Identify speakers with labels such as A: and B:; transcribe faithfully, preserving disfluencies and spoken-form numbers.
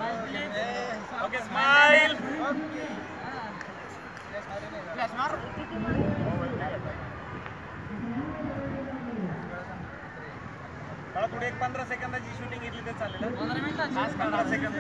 A: Okay smile मला थोडी एक पंधरा सेकंदाची शूटिंग घेतली तर चालेल. पंधरा सेकंद